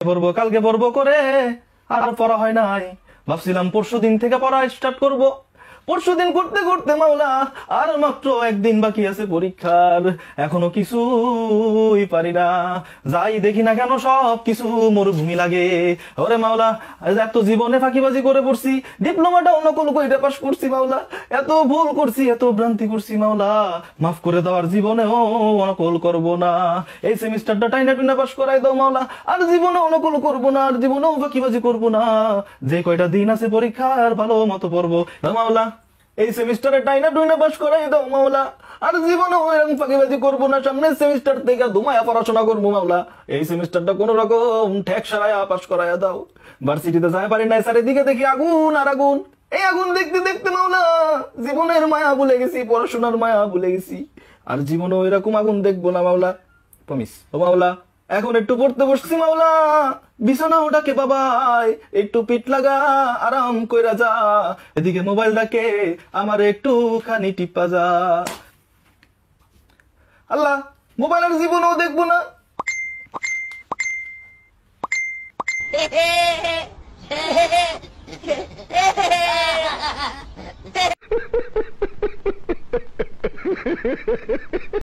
পড়বো কালকে পড়বো করে আর পড়া হয় নাই। ভাবছিলাম পরশুদিন থেকে পড়া স্টার্ট করব, পরশুদিন করতে করতে মাওলা আর মাত্র একদিন বাকি আছে পরীক্ষার, এখনো কিছুই পারি না। যাই দেখি না কেন সব কিছু মরুভূমি লাগে। ওরে মাওলা, এত জীবনে ফাঁকিবাজি করে পড়ছি, ডিপ্লোমাটাও নকল করে পাস করছি মাওলা, এত ভুল করছি, এত ভ্রান্তি করছি মাওলা, মাফ করে দেওয়ার জীবনেও নকল করব না। এই সেমিস্টারটা টাইনা টুইনা পাস করাই দাও মাওলা, আর জীবনেও নকল করব না, আর জীবনেও ফাঁকিবাজি করব না। যে কয়টা দিন আছে পরীক্ষার ভালো মতো পড়বো মাওলা, এই সেমিস্টারে টাইনা টুইনা পাস করাই দাও মাওলা, আর জীবনে এরকম ফাঁকিবাজি করবো না। সামনের সেমিস্টার থেকে ধুমায়া পড়াশোনা করবো মাওলা, এই সেমিস্টারটা কোন রকম ঠেক সারায়া পাস করাইয়া দাও। ভার্সিটিতে যাই পারি নাই, চারিদিকে দেখি আগুন আর আগুন। এই আগুন দেখতে দেখতে মাওলা জীবনের মায়া ভুলে গেছি, পড়াশোনার মায়া ভুলে গেছি, আর জীবনেও এরকম আগুন দেখবো না মাওলা, প্রমিস। ও মাওলা, এখন একটু পড়তে বসছি মাওলা, বিছানা ওটাকে বাবাই, একটু পিঠ লাগা আরাম কইরা যা, এদিকে মোবাইল ডাকে আমার একটুখানি টিপা যা। আল্লাহ, মোবাইলের জীবনও দেখবো না।